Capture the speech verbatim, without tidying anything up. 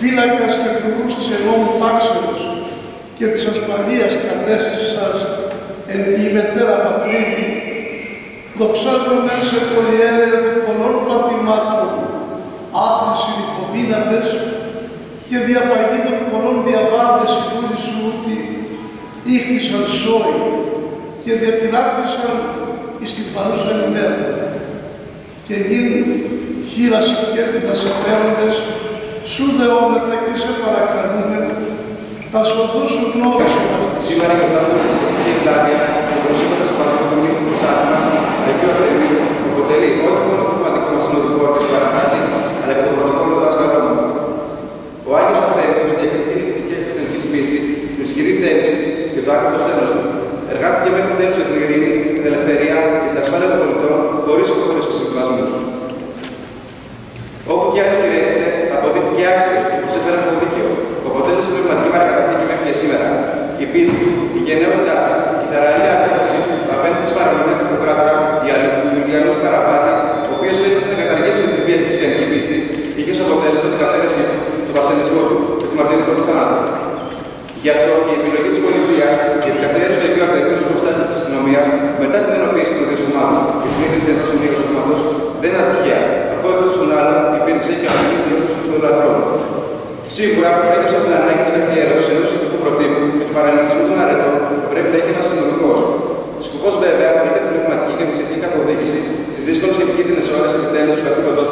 φύλακας και φρουρούς της ενόμου τάξεως και της ασφαλείας κατέστησας εν τη ημετέρα πατρίδη, δοξάζομαι σε πολυέρεο πολλών παθημάτων, άθληση υπομείναντες και διαπαγίδων πολλών διαβάντες συμβούλη σου ότι ήχθησαν σόι και διαφυλάκτησαν εις την παρούσαν ημέρα. Και γίνουν χείρας και έτοιμας επέροντες, σου δεόμεθα και σε παρακαλούμε, τα σωτούς σου γνώρισουν αυτή. Σήμερα γιορτάζουμε τη θρησκευτική εκλάβεια και προσέχοντας σεβασμό του μήνου του Στάτη μας, Αγίου Αρτεμίου, που αποτελεί όχι μόνο το πνευματικό μας συνοδικό όργανο και παραστάτη, αλλά και το πρωτοκόλλο δάσκαλό μας. Ο Άγιος Αρτέμιος διακριθήκε την πτυχία και τη χριστιανική του πίστη, την ισχυρή θέληση και το άκρατο στένος του. Εργάστηκε μέχρι τέλους για την ειρήνη, την ελευθερία και την ασφάλεια των πολιτών, χωρίς υποχωρήσεις και συμβιβασμούς. Όπου και αν υπηρέτησε, αποδείχθηκε άξιος και προσέφερε το δίκαιο, που αποτέλεσε πνευματική παρακαταθήκη μέχρι και σήμερα. Η πίστη του, η γενναιότητά του, η θαραλέα αντίσταση απέναντι της παραμονή του Φοκράτορα, η Ιουλιανού Καραπάτη, ο οποίος θέλησε να καταργήσει με την βία τη χριστιανική πίστη, είχε ως αποτέλεσμα την καθαίρεση του βασανισμού του και του μαρτυρικού του θανάτου. Γι' αυτό και η επιλογή της πολιτείας για την καθαίρεση του Αγίου Αρτεμίου ως προστάτης της αστυνομίας μετά την ενοποίηση των δύο σωμάτων και την ίδρυση ενός ενίου σώματος δεν είναι ατυχαία, αφού εκτός των άλλων υπήρξε και αυτή τη δίκη του φωτολατρών. Σίγουρα προέκυψε από την ανάγκη της καθιέρωσης ενός ηθικού προτύπου και του παραλληλισμού των αρετών που πρέπει να έχει ένας συνολικός. Σκοπός βέβαια ήταν η πνευματική και θρησκευτική καθοδήγηση στις δύσκολες και επικίνδυνες ώρες επιτέλεσης του καθήκοντος